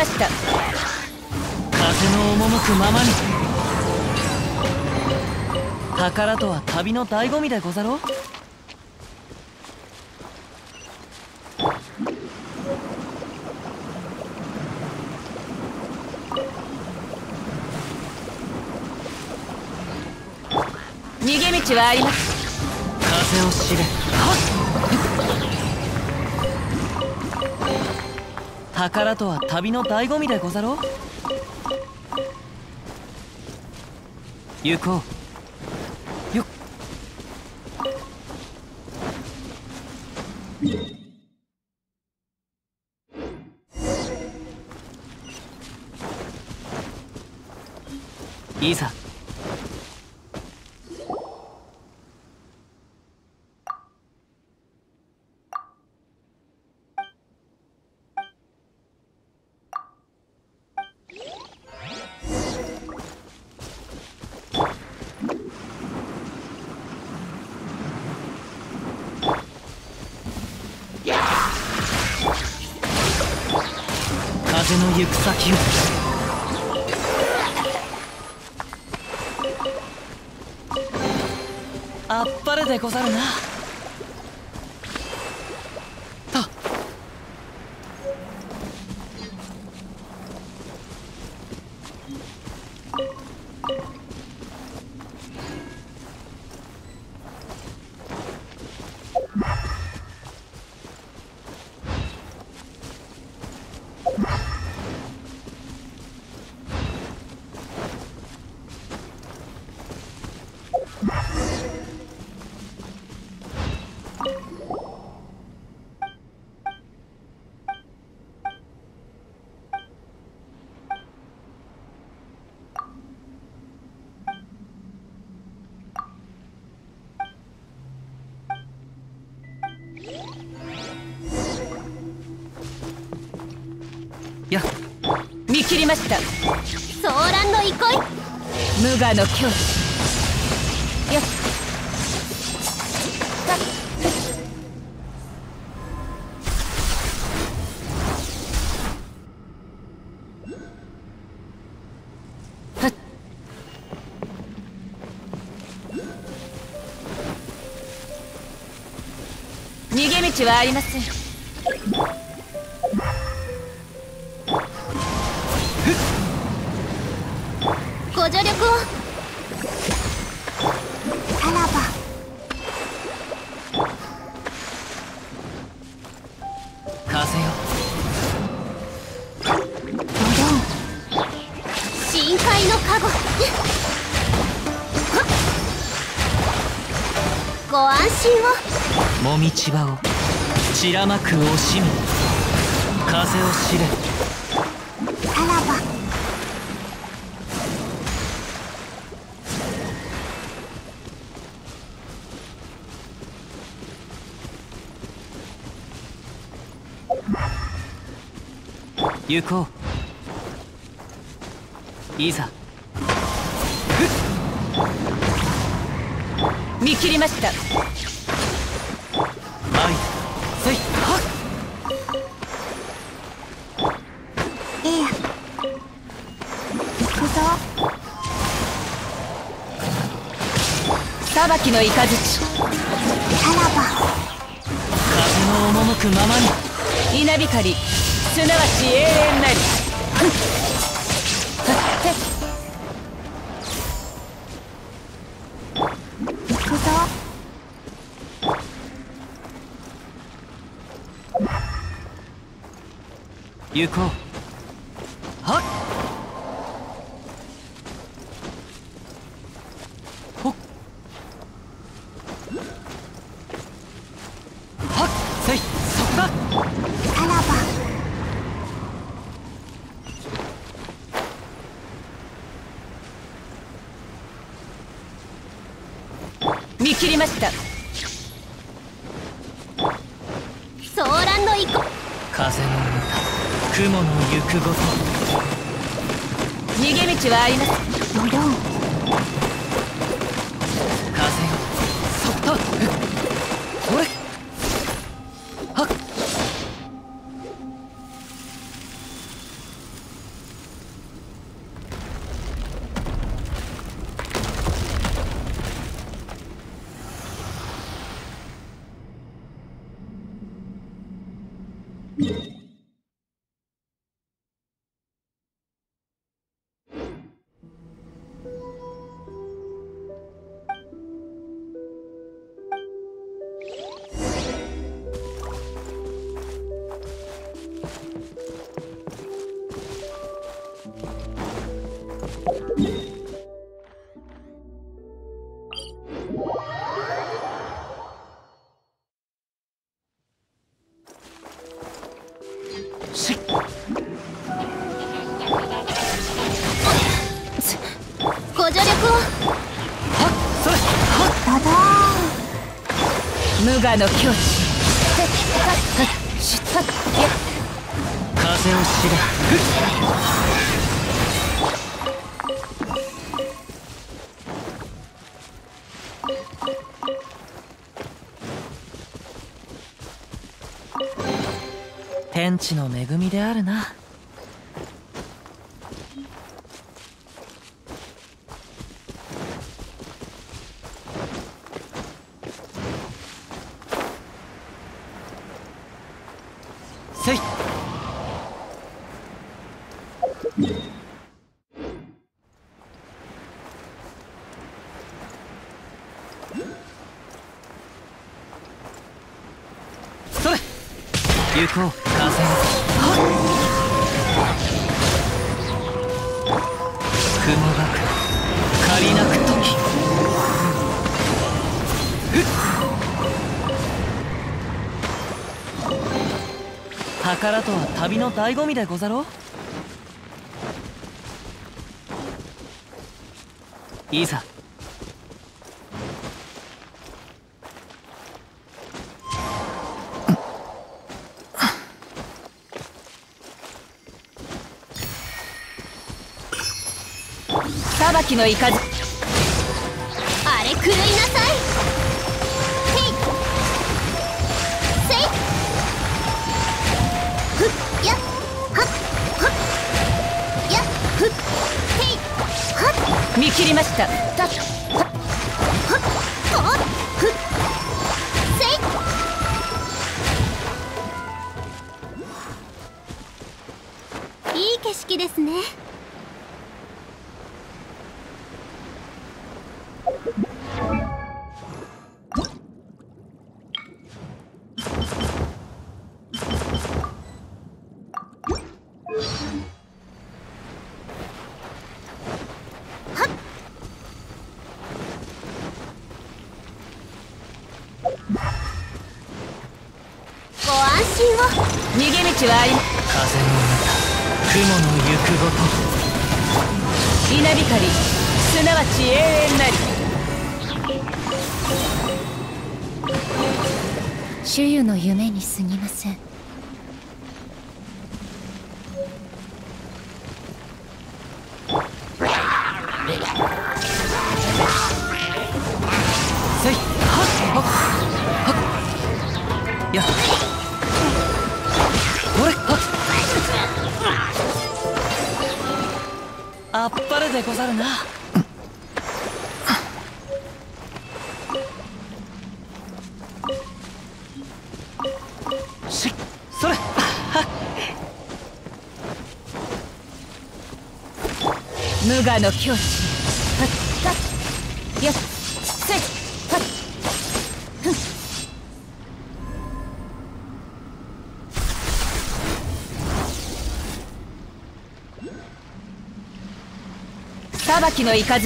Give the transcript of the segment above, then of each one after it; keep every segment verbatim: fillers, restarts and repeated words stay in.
ました。 風の赴くままに。宝とは旅の醍醐味でござろう。 逃げ道はあります。 風を知れ。宝とは旅の醍醐味でござろう。行こう。よっ。いざ。風の行く先を。あっぱれでござるな。と。やっ。 見切りました。 騒乱の憩い。 無我の境地。やっ。はっ。逃げ道はありません。 ご助力を。さらば。 風よ。 ドドン。深海の加護。ご安心を。 もみちばを散らまく惜しみ。風を知れ。 さらば。 行こう。いざ。 見切りました。 はい。せい。はっ。 いや。行くぞ。 裁きの雷。 さらば。 風の赴くままに。 稲光。すなわち永遠なり。 行くぞ。 行こう。はっ。ほっ。はっ。せい。そこだ。 さらば。 見切りました。 騒乱の憩い。 風の歌、雲の行くごと。 逃げ道はあります。 ドドン。 風よ。そっと。それ。はっ。 しっご助力を。 はっそれはっダダーン。 無我の境地。 風を知れ。天地の恵みであるな。せい。それ行こう風。雲がく借りなく時。宝とは旅の醍醐味でござろう。いざ。 裁きの雷。 あれ狂いなさい。へいせいふっやっはっはっやっふっへいはっ見切りました。たっはっとっふっせい。いい景色ですね。ご安心を。 逃げ道はあり。 風の中雲の行くごと。 稲光すなわち永遠なり。 主湯の夢に過ぎません。 せいはっはっはっやっこれはっあっぱれでござるな。しっそれはっ無我の境地。はっはっやっせいはっふん。裁きの雷。 行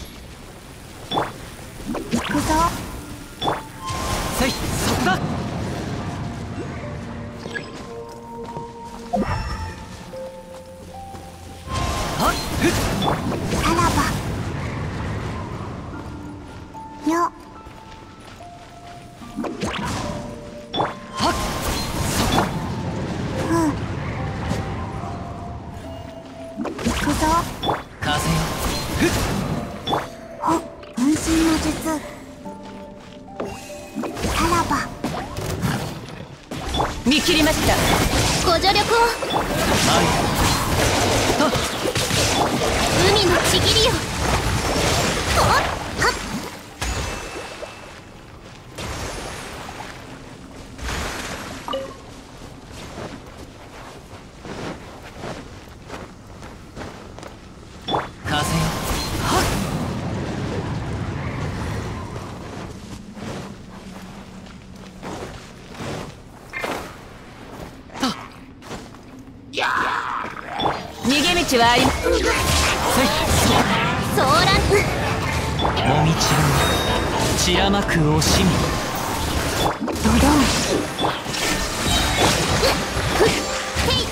くぞ。 せいそこだ。はっふっさらばよ。 はっうん。行くぞ。 風よふっほっ分身の術。さらば見切りました。 ご助力を。 ありと海のちぎりよ。ほっはっちはありません。 ソーランもみちる散らまく惜しみドドンヘイ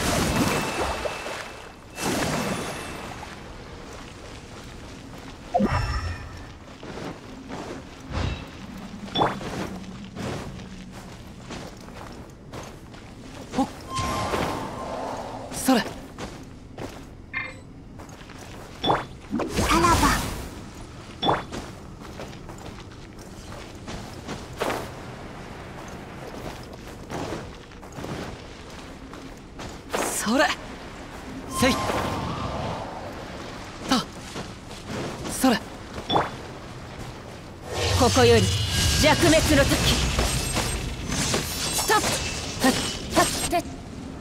それさらばそれせいとそれここより弱滅の時。ストップ。はっはっはっ。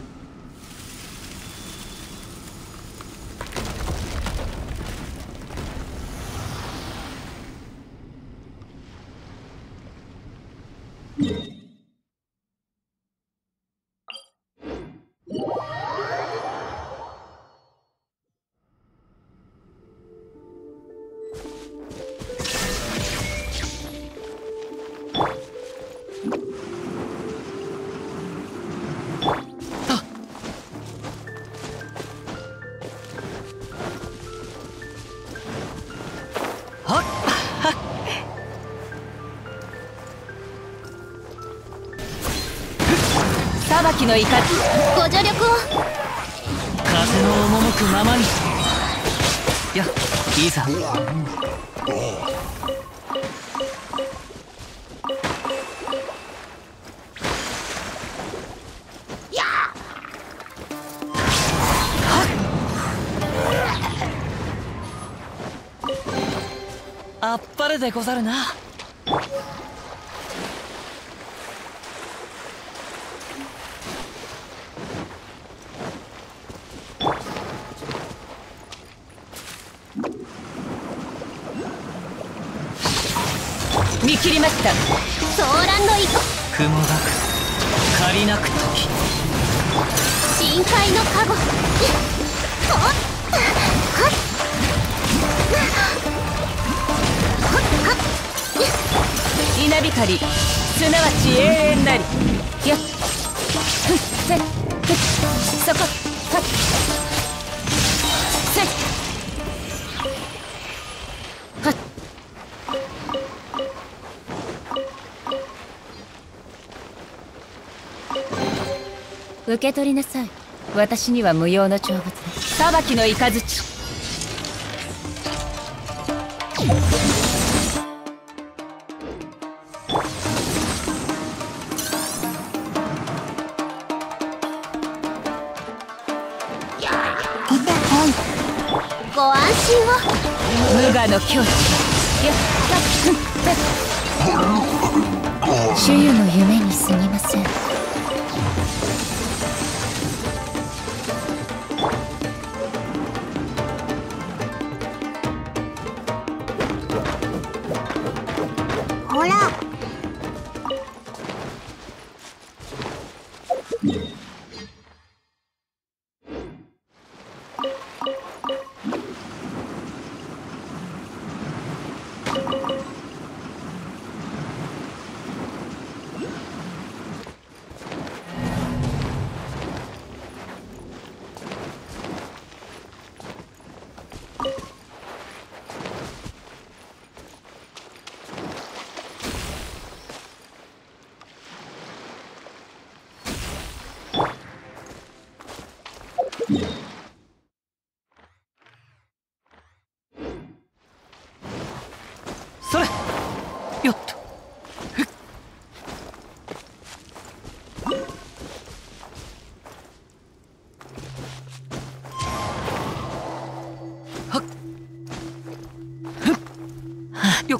裁きの怒り。 ご助力を風の赴くままにやいざあっぱれでござるな。 見切りました。 ソーランの意図雲がく借りなく時深海の加護ほっはっ稲光すなわち永遠なり。やっふっせっふっそこはっせっはっ。受け取りなさい。私には無用の長物です。裁きの雷。 ご安心を無我の境地。やったふっ主湯の夢に過ぎません。ほらそれよっとふっはっふっはっよっ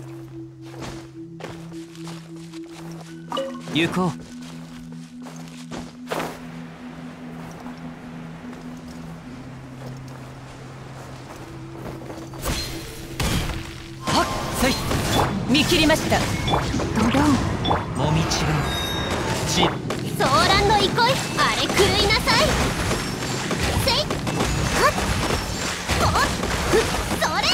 行こう。 見切りました。 ドドンもみちるちソーランの憩いあれ狂いなさいせいはっそれ。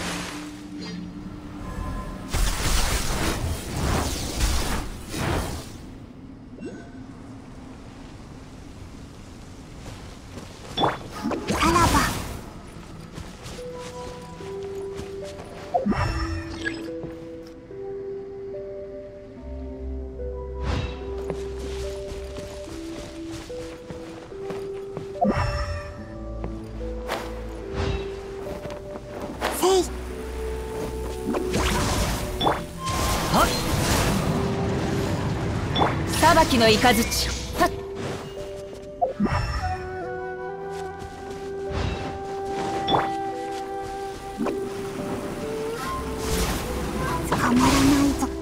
さらば。せい。 はっ裁きの雷。はっ捕まらないぞ。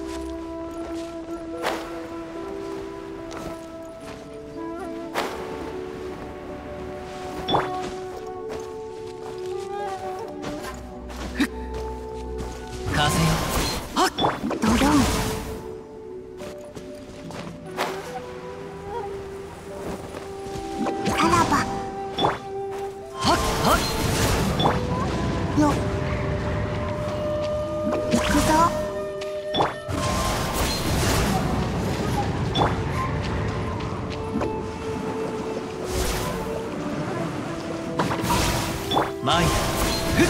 風よ。はっドドン。さらば。 はっはっよ。行くぞ。 前へ。ふっ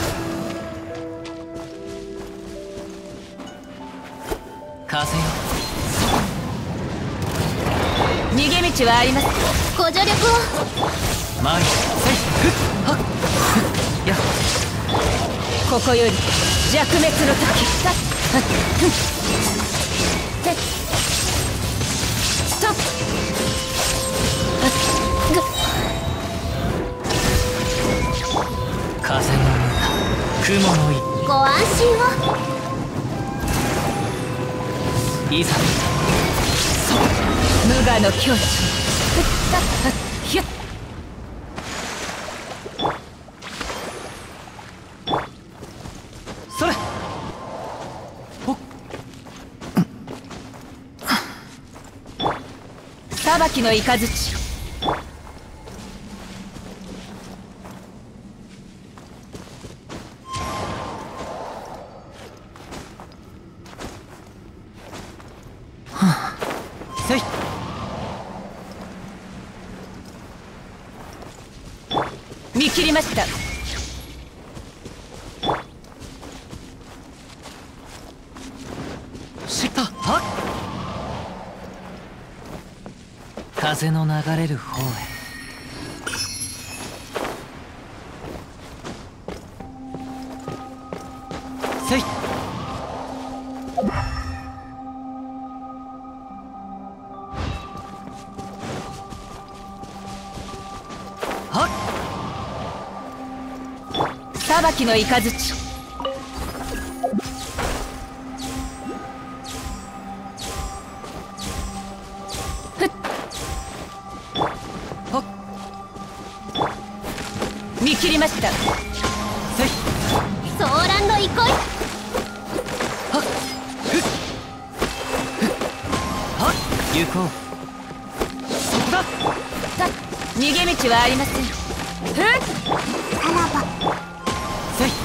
風よ。 逃げ道はあります。 ご助力を。 前へ。せい。ふっはっふっやっここより弱滅の時。さっはっふんせっストップ。はっぐ風の雲の意。 ご安心を。 いざ。 無我の境地。ふっさっはっひゅっそれ。ほっ裁きの雷。 せい。 見切りました。 しった。はっ風の流れる方へ。せい。はっ裁きの雷。ふっはっ見切りました。 せい。 ソーランの憩い。 はっふっふっはっ行こう。そこだ。 さっ逃げ道はありません。ふっさらば。 せい。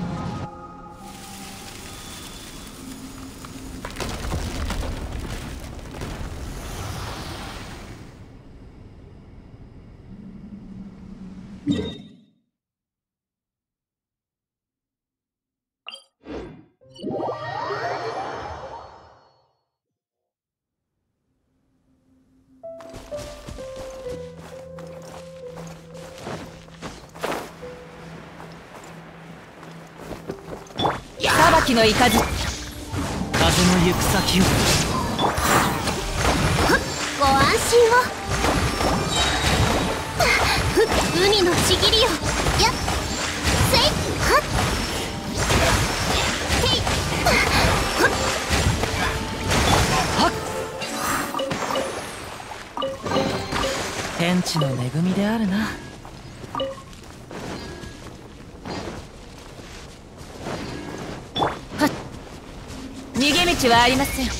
裁きの雷。 風の行く先を。 ご安心を。ふっ海のちぎりよ。やっせい。はっせい。はっはっ天地の恵みであるな。 逃げ道はありません。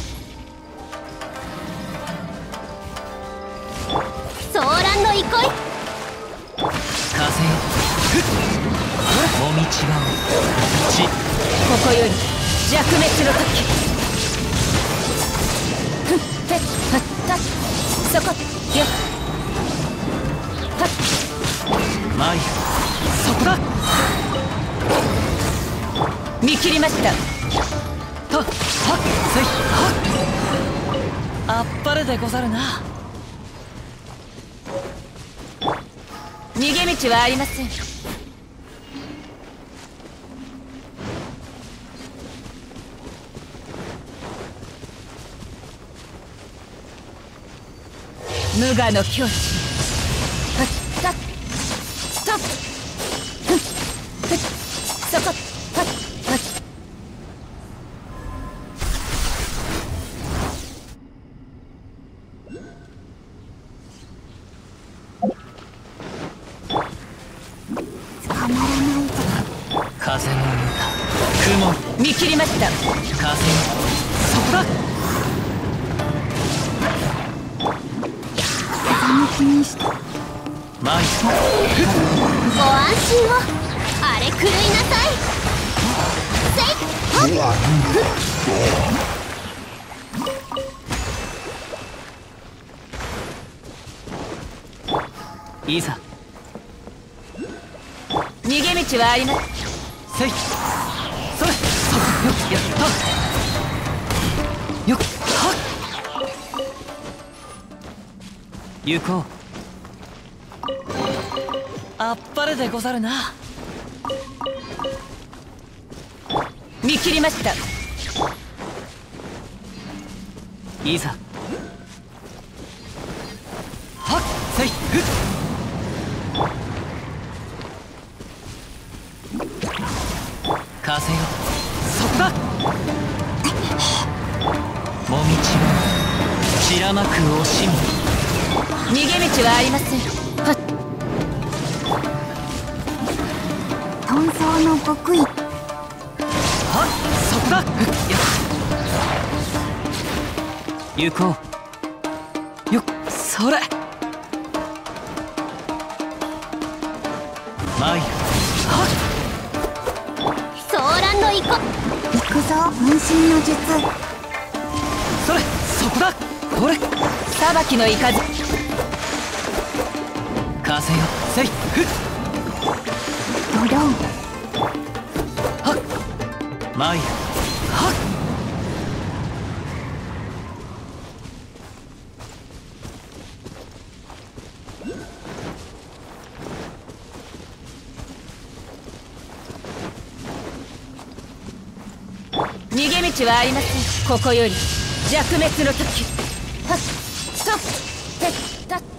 ソーランの憩い。 風よ。ふっほらもみちばをちここより弱滅の時。ふっふっふっふっそこよっはっ参る。そこだ。 見切りました。 とはっせいはっあっぱれでござるな。 逃げ道はありません。無我の境地。ふったっとっふっふっそこふっふっ捕まらないぞ。 風の歌雲見切りました。 風そこだ。 風向きにして参る。 ご安心を。あれ狂いなさい。せいほっいざ逃げ道はあります。 せいそれそこよっやったよっはっ行こう。あっぱれでござるな。 見切りました。 いざはっせいふっ風よそこだ。もみちは散らまく惜しみ。 逃げ道はありません。はっ遁走の極意。 はっそこだ。や行こう。よっそれ参る。はっソーランの行こ行くぞ。分身の術。 それそこだ。これ裁きの雷。 風よせいふっドローン。 はっ参る。はっ逃げ道はありません。ここより弱滅の時。はっとってったっ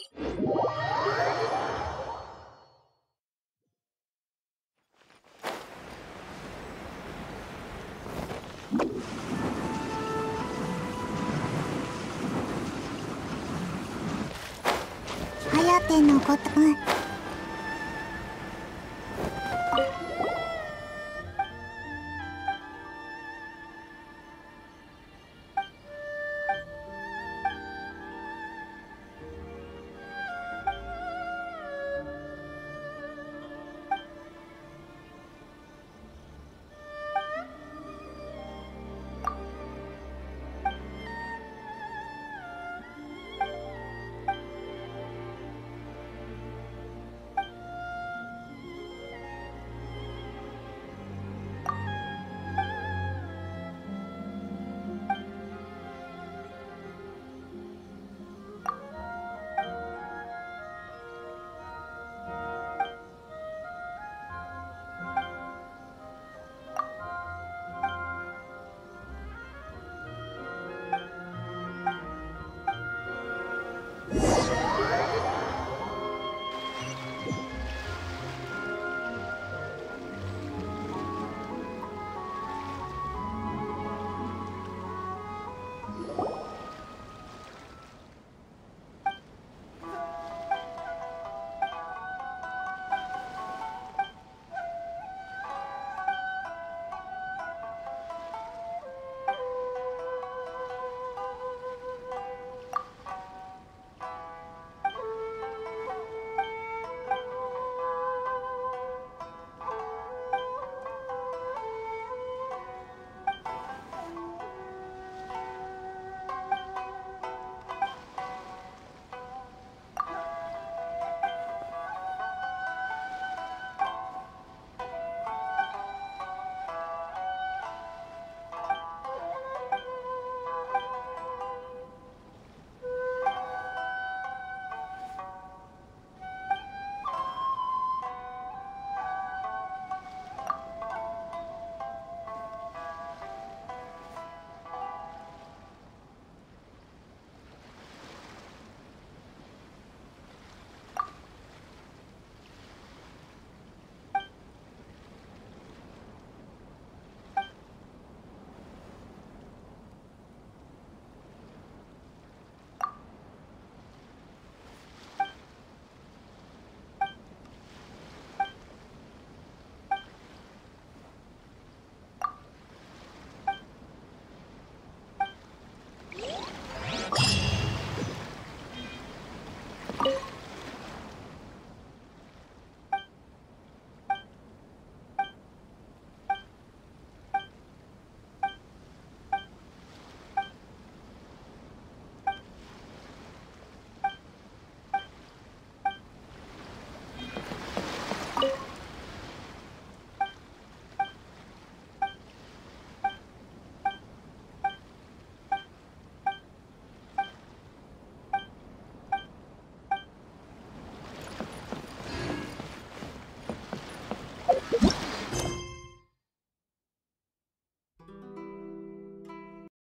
颯のこと、うん、